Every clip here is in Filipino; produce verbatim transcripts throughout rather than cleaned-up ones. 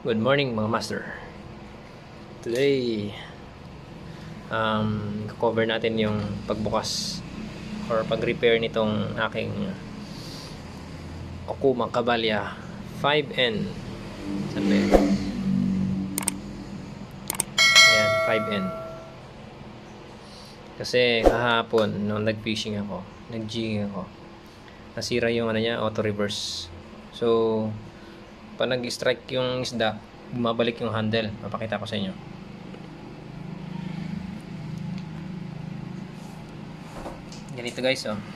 Good morning mga master. Today, um, cover natin yung pagbukas or pag-repair nitong aking Okuma Cavallia five N. Sabi. Ayan, five N. Kasi kahapon, nung nag-fishing ako, nag-jigging ako, nasira yung ano niya, auto reverse. So, pag nag-strike yung isda, bumabalik yung handle. Papakita ko sa inyo. Ganito guys, oh.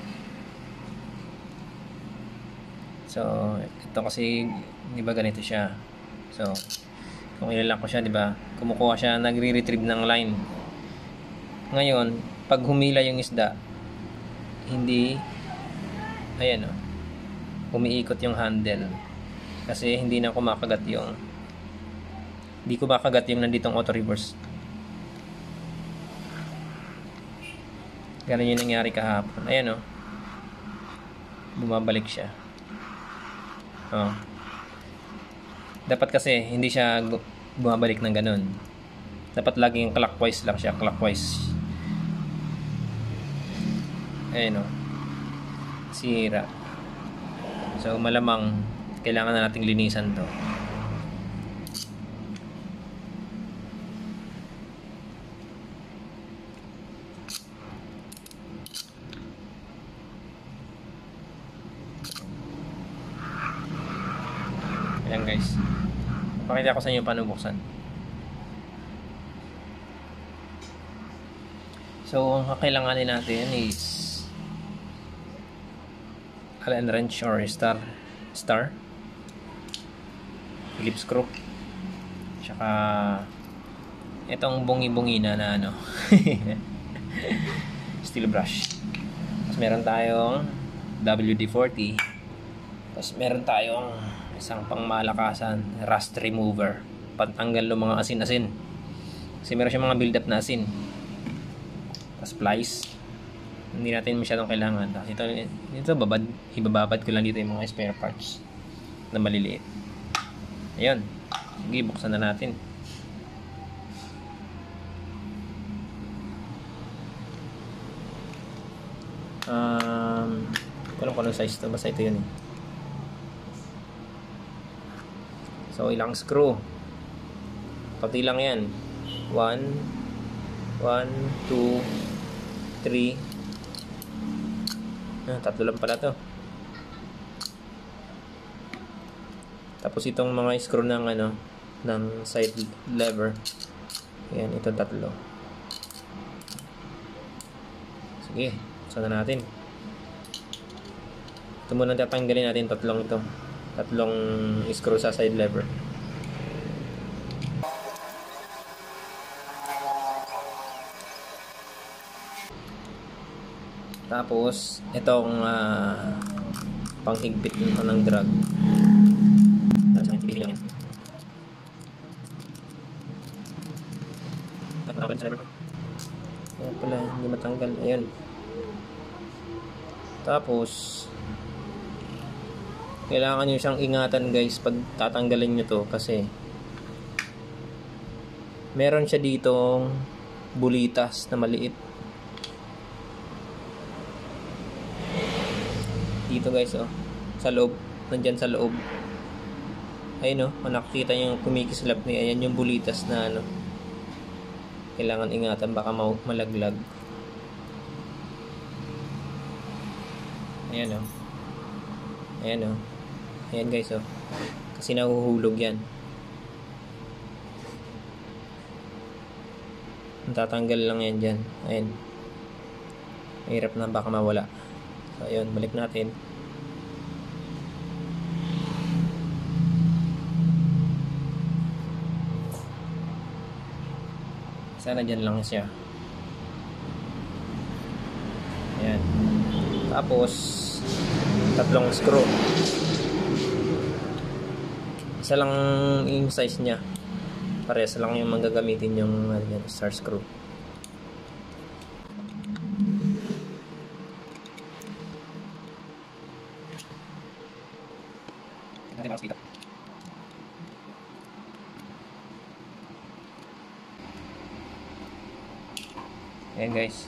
So, ito kasi, di ba ganito siya. So, kung ilalak ko siya, di ba, kumukuha siya, nagre-retrieve ng line. Ngayon, pag humila yung isda, hindi, ayan, oh, umiikot yung handle. Kasi hindi na kumakagat yung hindi kumakagat yung nanditong auto reverse. Ganun yung nangyari kahapon. Ayan, oh. Bumabalik siya. Oh. Dapat kasi hindi siya bumabalik ng ganun. Dapat laging clockwise lang siya, clockwise. Ayan, oh. Sira. So malamang kailangan na nating linisan to. Ayan guys, pakita ko sa inyo paano buksan. So ang kailanganin natin is Allen wrench or star star Phillips screw, tsaka itong bungi-bungi na na ano steel brush. Tapos meron tayong W D forty. Tapos meron tayong isang pangmalakasan rust remover, pantanggal ng mga asin-asin kasi meron siya mga build up na asin. Tapos plies, hindi natin masyadong kailangan kasi ito, ito babad, ibababad ko lang dito yung mga spare parts na maliliit. Ayun, sige, buksan na natin. Um, walang kung anong size to, basta ito yun eh. So ilang screw, pati lang yan, one, one, two, three, ah, tatlo lang pala to. Tapos itong mga screw ng ano, ng side lever, yan, ito tatlo. Sige, buksan na natin. Ito muna tatanggalin natin, tatlong ito, tatlong screw sa side lever. Tapos itong uh, panghigpit ng drag. Ayan pala, hindi matanggal. Ayan. Tapos kailangan nyo siyang ingatan guys pag tatanggalin nyo to, kasi meron siya ditong bulitas na maliit dito guys, oh, sa loob, nandyan sa loob. Ayun, oh, kung nakikita nyo yung kumikislap niya, ayan yung bulitas na ano, kailangan ingatan, baka malaglag. Ayan, oh, ayan, oh, ayan guys, oh, kasi nahuhulog yan. Tatanggal lang yan dyan. Ayan, mahirap na, baka mawala. So ayun, balik natin. Sana dyan lang siya. Ayan. Tapos tatlong screw. Isa lang yung size nya. Parehas lang yung magagamitin yung uh, star screw. natin para sa kita. Ayan guys.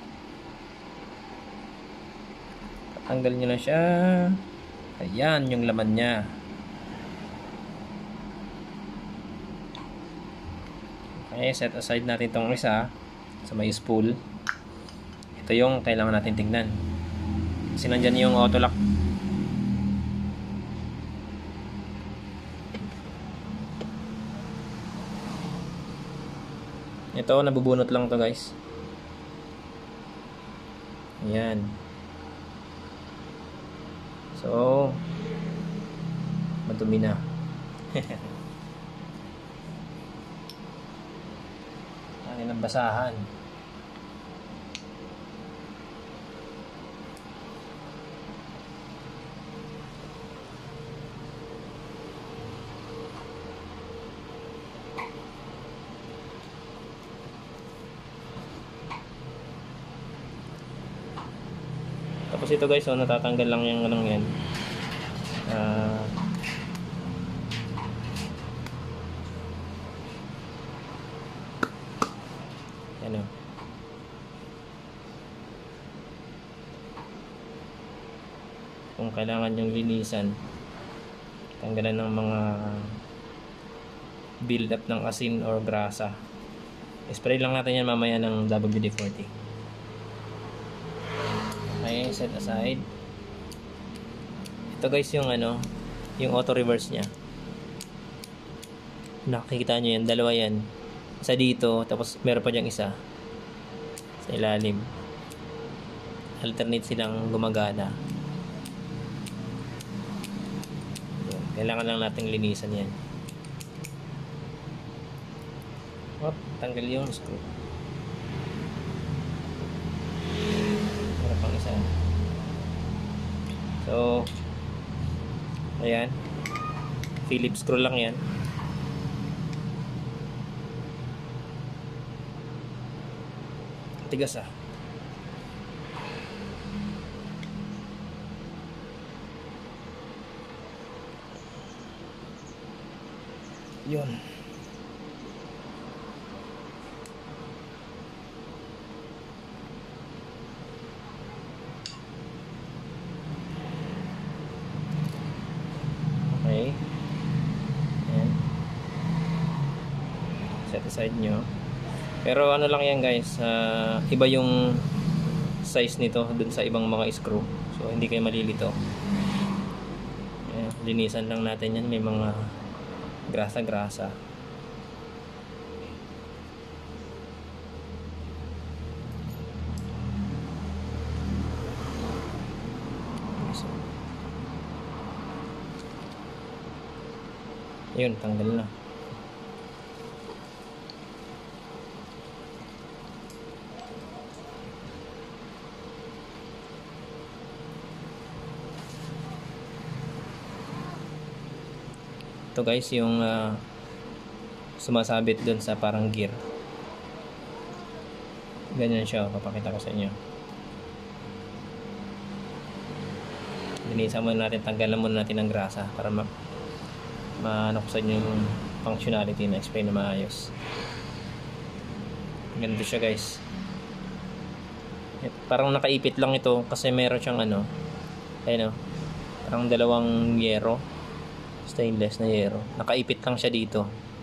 Tatanggal nyo na siya. Ayan yung laman niya. Okay, set aside natin itong isa sa may spool. Ito yung kailangan natin tingnan. Kasi nandyan yung auto lock. Ito, nabubunot lang to guys. Ayan. So, madumi na. Ang ng basahan. Tapos ito guys, so natatanggal lang yung anong yan. Uh, ano. Kung kailangan yung linisan, tanggalan ng mga build up ng asin or grasa. Spray lang natin yan mamaya ng W D forty. Okay, set aside. Ito guys yung ano, yung auto reverse nya. Nakikita nyo yan, dalawa yan. Isa dito, tapos meron pa dyang isa sa ilalim. Alternate silang gumagana. Kailangan lang nating linisan yan. Hop, tanggal yung screw. Pang isa. So ayan, Phillips screw lang yan. Tigas ah. Yun. Okay. Ayan. Set aside nyo. Pero ano lang yan guys, uh, iba yung size nito dun sa ibang mga screw. So hindi kayo malilito. Ayan. Linisan lang natin yan. May mga grasa-grasa. Ayun, tanggal na. Ito guys yung uh, sumasabit dun sa parang gear. Ganyan siya, papakita ko sa inyo. Linisan muna natin, tanggalan muna natin ng grasa para ma maano ko sa inyo yung functionality na explain na maayos. Ganito siya guys. Parang nakaipit lang ito kasi meron siyang ano, ayun o, parang dalawang yero, stainless na yero. Nakaipit lang siya dito.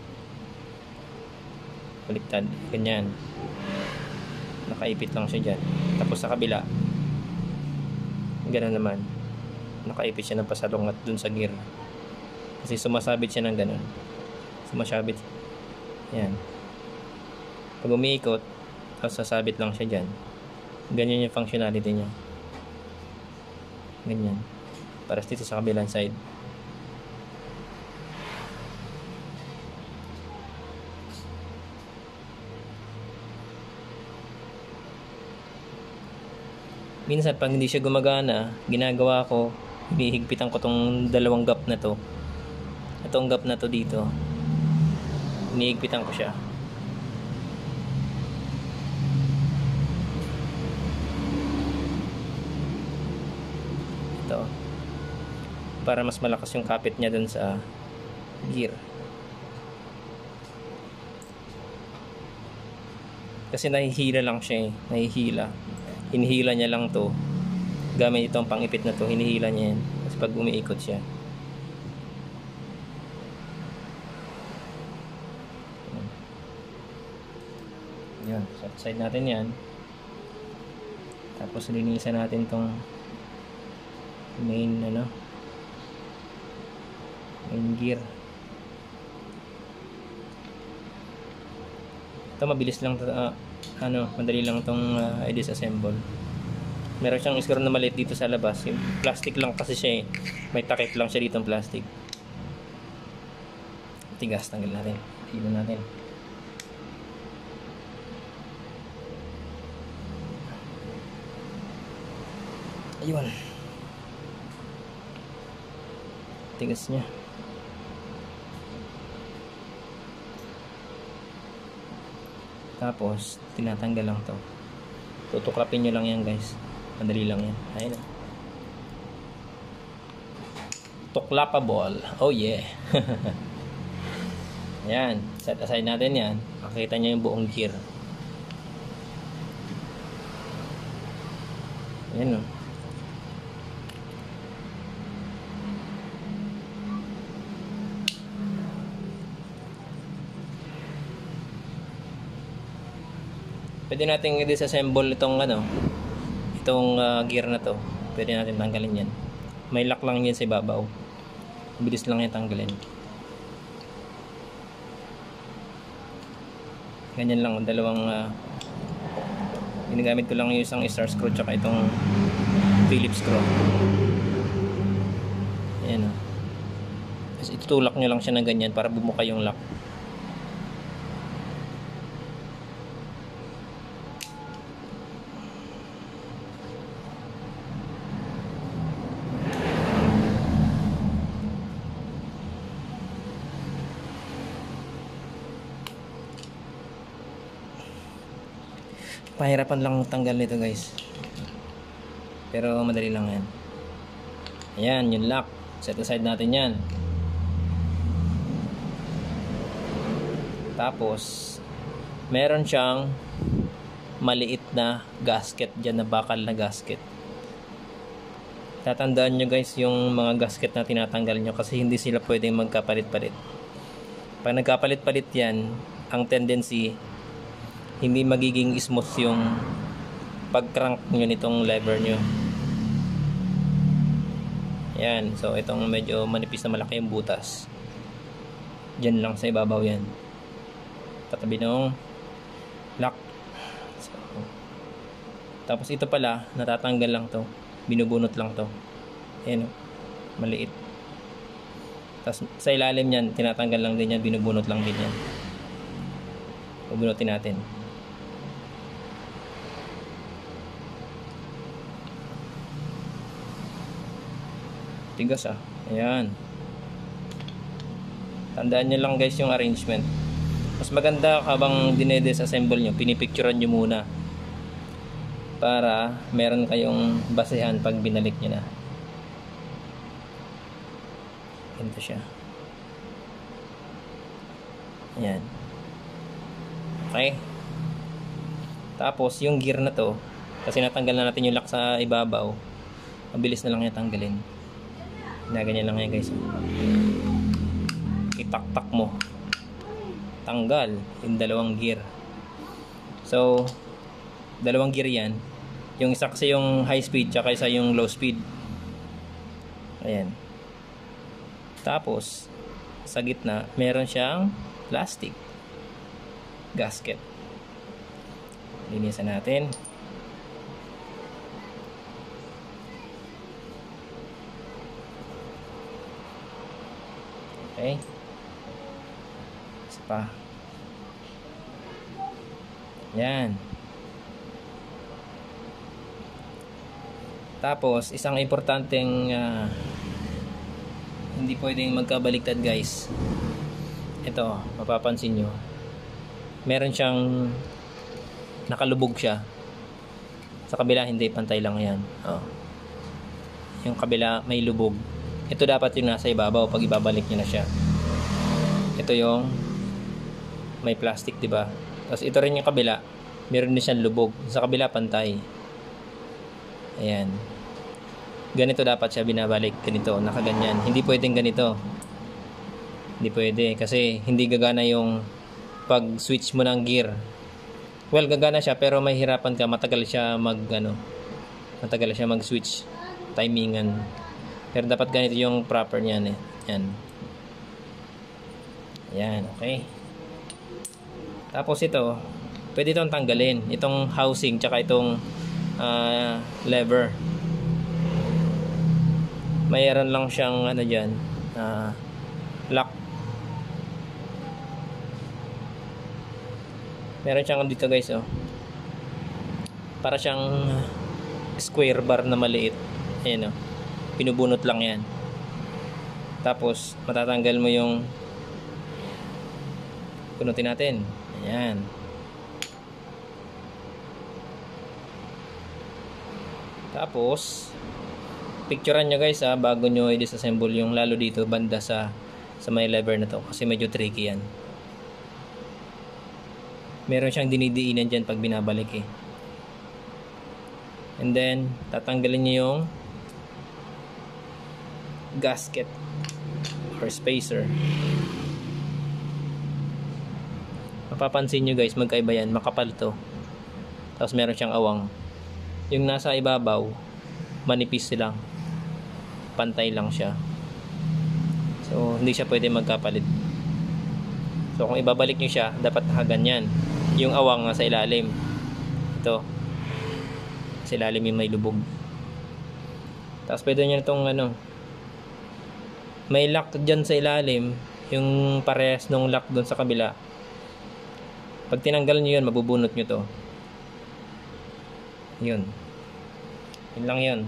Baliktad, ganyan. Nakaipit lang siya dyan. Tapos sa kabila, gano'n naman. Nakaipit siya ng pasalungat dun sa gear. Kasi sumasabit siya ng ganun. Sumasabit. Yan. Pag umiikot, tapos sasabit lang siya dyan. Ganyan yung functionality niya. Ganyan. Para dito sa kabilang side. Minsan pag hindi siya gumagana, ginagawa ko, hinihigpitan ko tong dalawang gap na to. Itong gap na to dito, hinihigpitan ko siya. Ito, para mas malakas yung kapit niya dun sa gear. Kasi nahihila lang siya eh. Nahihila. Hinihila niya lang to. Gamit itong pangipit na to. Hinihila niya yan. Kasi pag umiikot siya. Yan. Set side natin yan. Tapos linisan natin tong main ano. Main gear. Ito mabilis lang uh, ano, madali lang tong uh, i-disassemble. Meron siyang screw na maliit dito sa labas. Yung plastic lang kasi siya eh. May takip lang siya dito ng plastic. Tigas, tanggal natin. Hilo natin. Ayun. Tigas niya. Tapos, tinatanggal lang to. Tutuklapin nyo lang yan guys. Madali lang yan. Ayun. Tuklapable. Oh yeah. Yan. Set aside natin yan. Makikita nyo yung buong gear. Ayan o. Pwede natin i-disassemble itong ano, itong uh, gear na to. Pwede natin tanggalin yan. May lock lang yan sa ibabaw. Bilis lang yan tanggalin. Ganyan lang, dalawang uh, ginagamit ko lang yung isang star screw tsaka itong Phillips screw. Ayan o. Kasi itutulak nyo lang siya na ganyan para bumuka yung lock. Pahirapan lang tanggal nito guys, pero madali lang yan. Ayan yung lock, set aside natin yan. Tapos meron siyang maliit na gasket dyan, na bakal na gasket. Tatandaan nyo guys yung mga gasket na tinatanggal nyo, kasi hindi sila pwedeng magkapalit-palit. Pag nagkapalit-palit yan, ang tendency hindi magiging smooth yung pag-crank nyo nitong lever nyo. Yan. So itong medyo manipis na malaki yung butas, dyan lang sa ibabaw yan. Tatabi ng lock. So, tapos ito pala, natatanggal lang to. Binubunot lang to. Ayan o. Maliit. Tapos sa ilalim yan, tinatanggal lang din yan. Binubunot lang din yan. Bubunutin natin. Tigas ah. Ayan. Tandaan nyo lang guys yung arrangement. Mas maganda habang dinedisassemble nyo, pinipicturean nyo muna, para meron kayong basehan pag binalik nyo na. Ganito siya. Ayan. Okay. Tapos yung gear na to, kasi natanggal na natin yung lock sa ibabaw, mabilis na lang yan tanggalin. Na ganyan lang yan guys. Itaktak mo, tanggal yung dalawang gear. So dalawang gear yan. Yung isa kasi yung high speed, tsaka isa yung low speed. Ayan. Tapos sa gitna meron siyang plastic gasket. Linisan natin. Okay. Isa pa. Yan. Tapos isang importanteng uh, hindi pwedeng magkabaliktad guys. Ito, mapapansin nyo, meron siyang nakalubog siya. Sa kabila hindi, pantay lang yan. Oh. Yung kabila may lubog. Ito dapat yung nasa ibabaw pag ibabalik nyo na siya. Ito yung may plastic, diba? Tapos ito rin yung kabila, Meron din siyang lubog. Sa kabila pantay. Ayan. Ganito dapat siya binabalik. Ganito, nakaganyan. Hindi pwedeng ganito. Hindi pwede kasi hindi gagana yung pag switch mo ng gear. Well, gagana siya pero mahirapan ka, matagal siya mag ano, matagal siya mag-switch timingan. Pero dapat ganito yung proper niyan eh. Yan. Yan, okay. Tapos ito, pwede itong tanggalin. Itong housing tsaka itong uh, lever. Mayroon lang siyang ano diyan, uh, lock. Meron siyang dito guys, oh. Para siyang square bar na maliit. Ayan, oh. Pinubunot lang yan. Tapos matatanggal mo yung punutin natin. Ayan. Tapos picturean nyo guys ha, bago nyo i-disassemble yung lalo dito banda sa sa may lever na to kasi medyo tricky yan. Meron siyang dinidiinan dyan pag binabalik eh. And then tatanggalin nyo yung gasket or spacer. Mapapansin nyo guys, magkaiba yan, makapal to. Tapos meron siyang awang. Yung nasa ibabaw manipis lang, pantay lang siya, so hindi siya pwede magkapalit. So kung ibabalik nyo siya, dapat nakaganyan yung awang sa ilalim. Ito sa ilalim yung may lubog. Tapos pwede nyo itong ano, may lock dyan sa ilalim, yung parehas nung lock dun sa kabila. Pag tinanggal nyo yun, mabubunot nyo to. Yun. Yun lang yun.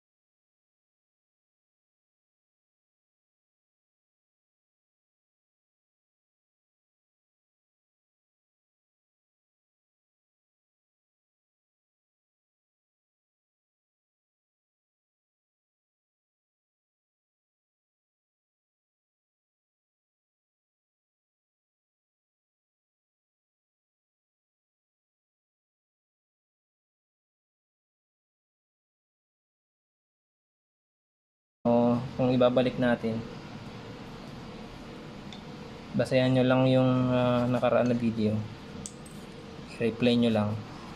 O, kung ibabalik natin, basayan nyo lang yung uh, nakaraan na video, i-replay nyo lang.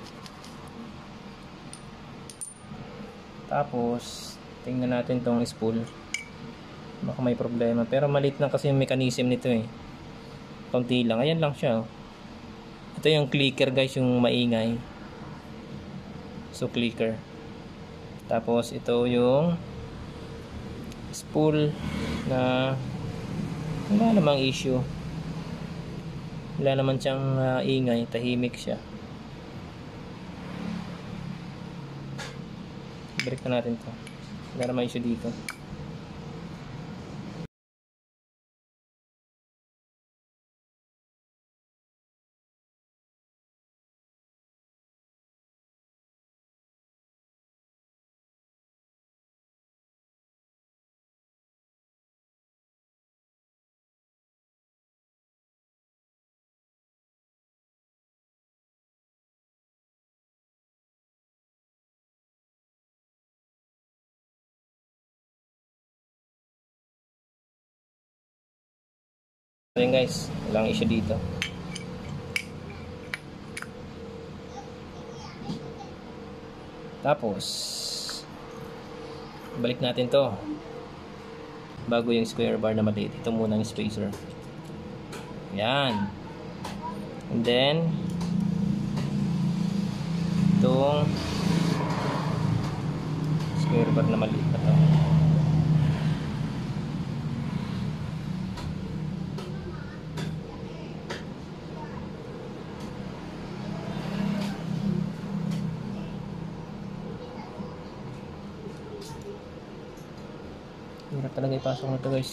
Tapos tingnan natin tong spool, baka may problema, pero maliit lang kasi yung mechanism nito eh, konti lang. Ayan lang siya, oh. Ito yung clicker guys, yung maingay, so clicker. Tapos ito yung spool na wala namang issue, wala naman siyang uh, ingay, tahimik siya. Balik na natin to, wala namang issue dito. Ayan guys, walang issue dito. Tapos balik natin to bago yung square bar na maliit. Ito muna yung spacer. Yan. And then itong square bar na maliit na to. Hirap talaga ipasok na ito guys.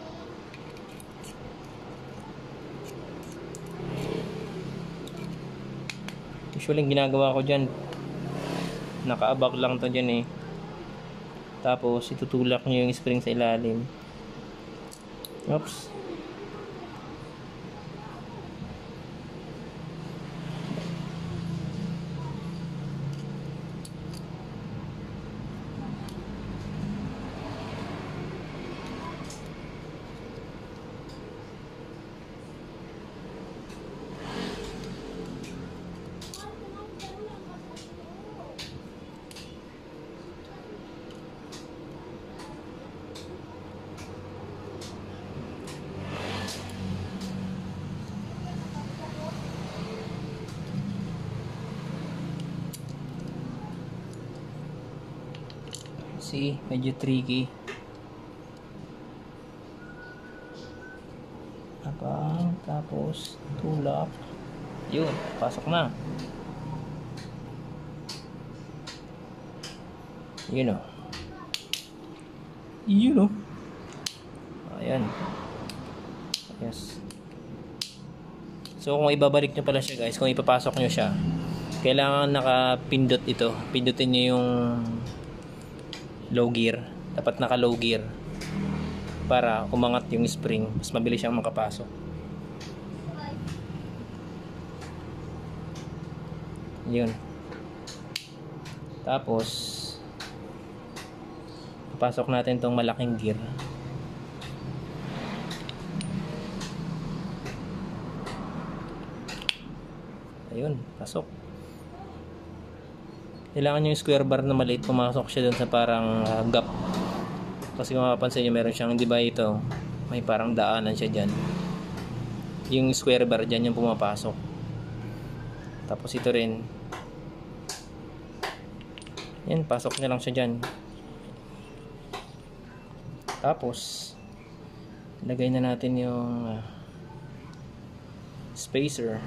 Usually ginagawa ko dyan, nakaabak lang to dyan eh. Tapos itutulak nyo yung spring sa ilalim. Oops. See, medyo tricky. Abang, tapos tulak. Yun, pasok na. Yun o. Yun o. Ayan. Yes. So kung ibabalik nyo pala siya guys, kung ipapasok nyo siya, kailangan nakapindot ito. Pindutin nyo yung low gear. Dapat naka low gear para umangat yung spring. Mas mabilis siyang makapasok. Yun. Tapos papasok natin tong malaking gear. Ayun, pasok. Kailangan yung square bar na maliit, pumasok siya dun sa parang uh, gap. Kasi kung mapapansin nyo, meron siyang, di ba ito, may parang daanan siya dyan. Yung square bar dyan yung pumapasok. Tapos ito rin. Yan, pasok na lang siya dyan. Tapos lagay na natin yung uh, spacer.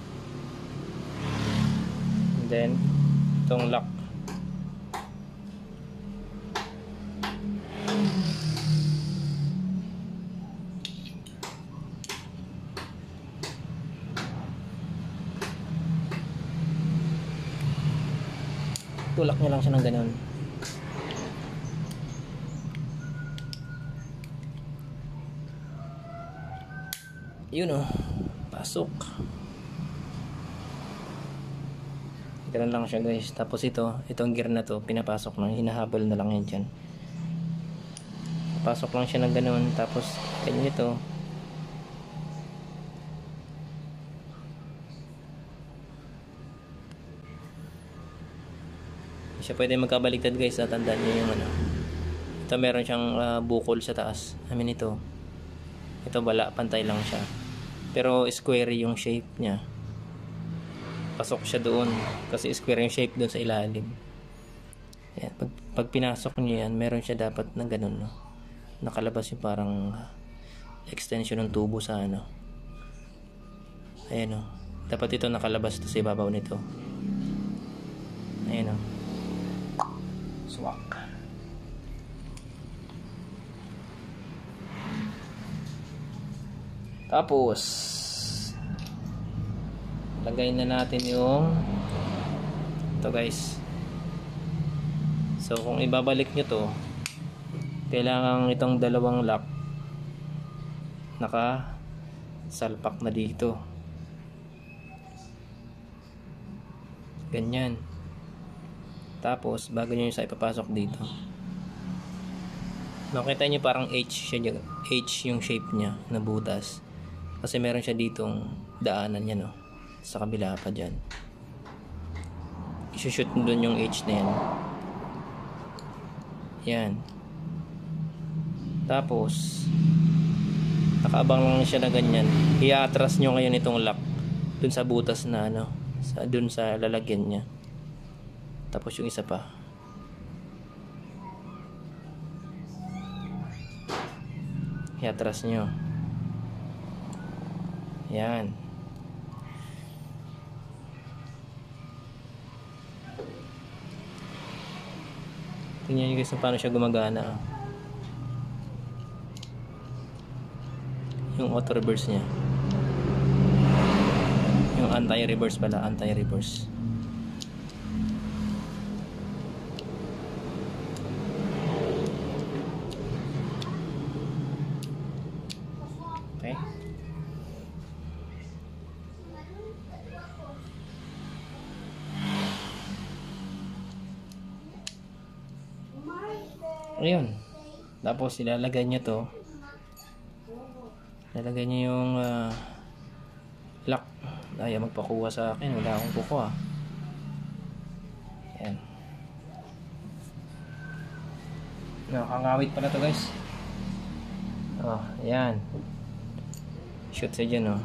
And then itong lock. Tulak niya lang siya ng ganun. Yun o, pasok. Ganun lang siya guys. Tapos ito, itong gear na to, pinapasok lang, hinahabol na lang yan dyan. Pasok lang siya ng ganun. Tapos ganyan ito. Siya pwede magkabaliktad guys, tatandaan nyo yung ano. Ito meron siyang uh, bukol sa taas. I mean ito. Ito wala, pantay lang siya. Pero square yung shape niya. Pasok siya doon kasi square yung shape doon sa ilalim. Ayan. Pag, pag pinasok niyo yan, meron siya dapat na ganun, no? Nakalabas yung parang extension ng tubo sa ano. Ayan o. Dapat ito nakalabas to sa ibabaw nito. Ayan o. Swak. Tapos lagay na natin yung ito guys. So kung ibabalik nyo to, kailangan itong dalawang lock naka salpak na dito. Ganyan. Tapos bago nyo yung sa ipapasok dito, makita nyo parang H siya, H yung shape nya na butas. Kasi meron siya ditong daanan niya, no? Sa kabila pa dyan. I-shoot mo dun yung H na yan. Yan. Tapos nakaabang lang siya na ganyan. I-atras nyo ngayon itong lock dun sa butas na ano, sa, dun sa lalagyan nya. Tapos yung isa pa. I-atras nyo. Yan. Tingnan nyo guys kung paano siya gumagana. Yung auto reverse nya. Yung anti-reverse pala. Anti-reverse. Okay. Ayun. Tapos ilalagay niyo to. Ilalagay niyo yung uh, lock. Ay, magpakuha sa akin. Wala akong kukuha. Ayan. Nakakangawit pala to guys. Oh, ayan. Shoot sa dyan, oh.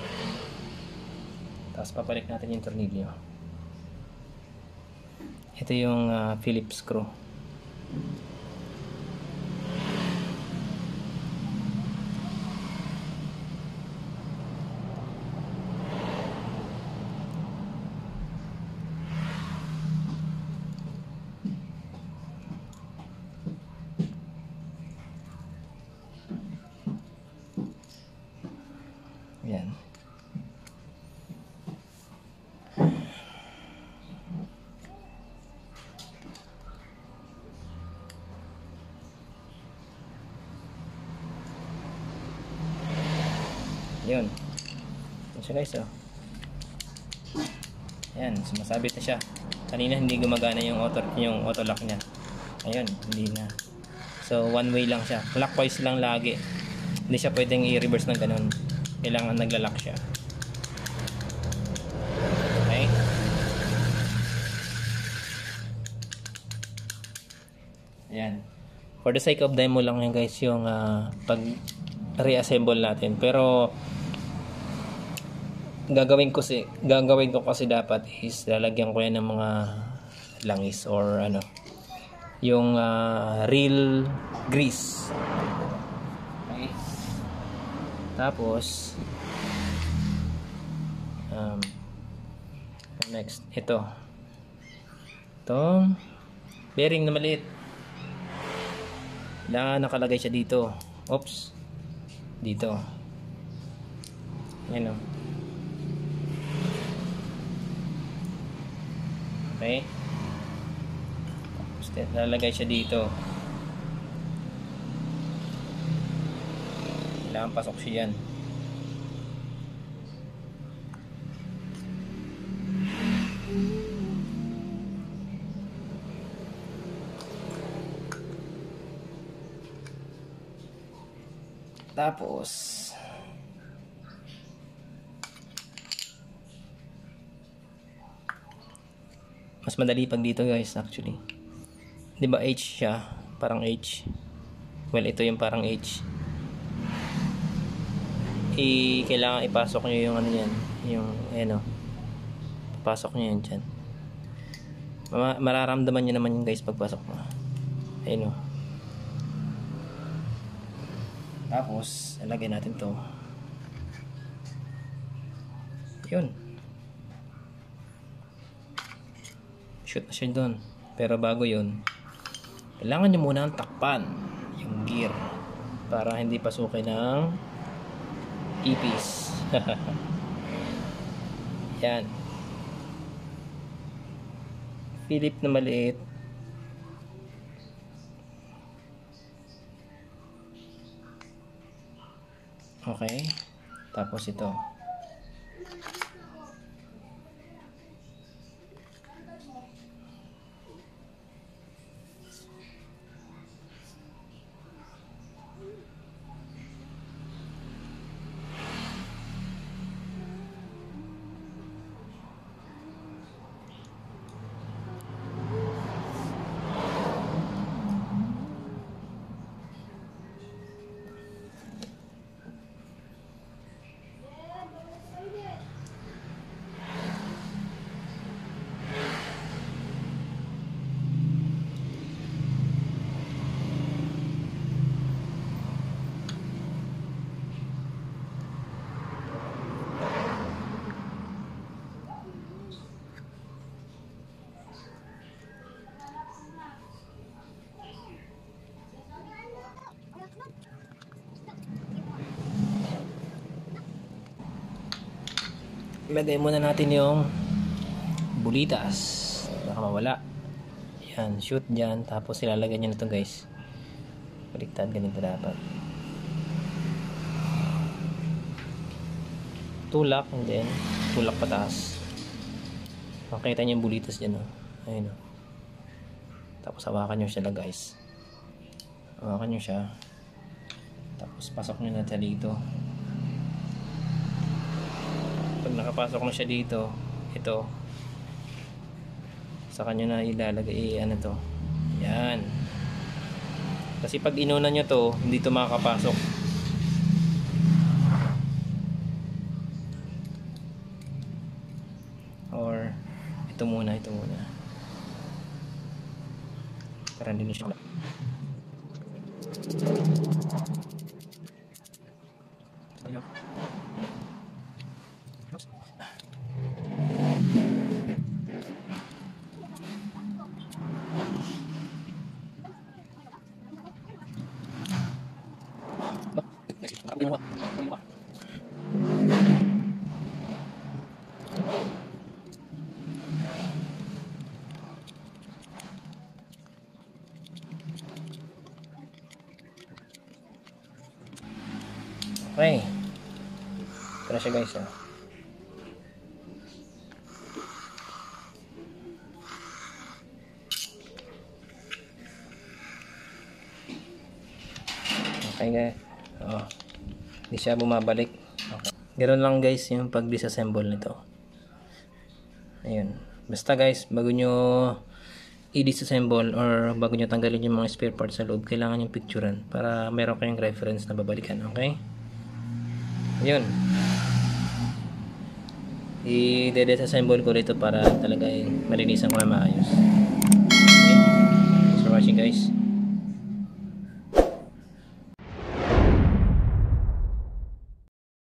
Tapos papalik natin yung tornilyo. Ito yung uh, Phillips screw. Ayun. Ayun siya guys, oh. Ayan, sumasabit na siya. Kanina hindi gumagana yung auto, yung auto lock niya. Ayun, hindi na. So, one way lang siya. Clockwise lang lagi. Hindi siya pwedeng i-reverse ng ganun. Kailangan nagla-lock siya. Okay? Ayan. For the sake of demo lang yan guys, yung uh, pag reassemble natin. Pero, gagawin ko si gagawin ko kasi dapat is lalagyan ko yan ng mga langis or ano yung uh, real grease. Okay. Tapos um, next ito itong bearing na maliit, kailangan nakalagay siya dito. Oops, dito. Yan o. Okay. Tapos lalagay siya dito. Kailangan pasok siya yan. Tapos mas madali pag dito guys actually. Di ba H siya? Parang H. Well, ito yung parang H. I kailangan ipasok nyo yung ano yan, yung ano. Pasok nyo yan dyan. Mararamdaman nyo naman yung guys pagpasok mo. Ayun o. Tapos, ilagay natin to. Yun. Shoot na siya doon. Pero bago yun, kailangan nyo muna takpan yung gear para hindi pasukin ng ipis. Yan. Philip na maliit. Okay. Tapos ito. Ilagay muna natin yung bulitas, baka mawala. Yan, shoot dyan. Tapos ilalagay nyo na ito guys. Baliktad, ganito dapat. Tulak, and then tulak pataas. Makita nyo yung bulitas dyan, oh. Ayun, oh. Tapos hawakan nyo siya guys. Hawakan nyo siya. Tapos pasok nyo na siya dito. Pag nakapasok na siya dito, ito sa kanya na ilalagay, ano to, yan. Kasi pag inuna nyo to, hindi to makakapasok. Or ito muna, ito muna para hindi siya. Ayun. Okay. Ito na siya guys. Ah. Okay guys. Oh. Hindi siya bumabalik. Okay. Ganoon lang guys yung pag-disassemble nito. Ayun. Basta guys, bago nyo i-disassemble or bago nyo tanggalin yung mga spare parts sa loob, kailangan yung picturean para meron kayong reference na babalikan. Okay? Ayun. I-disassemble ko dito para talaga malinisan ko na maayos. Okay? Thanks for watching guys.